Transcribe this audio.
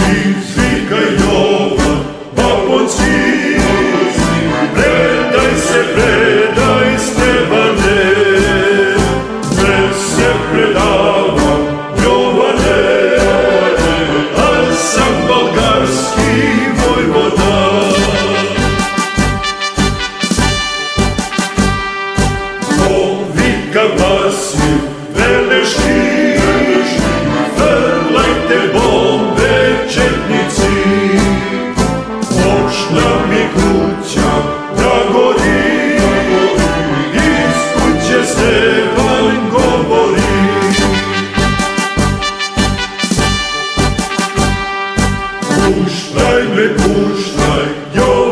Izvikaj Jovan, Baponski, predaj Stevane, ne se predavam Jovane, a sam bolgarski vojvoda. Povika Vasilij Veleški, frlajte bombe četnici, počna mi kuća da gori, iz kuće Stevan govori. Puštaj me, puštaj,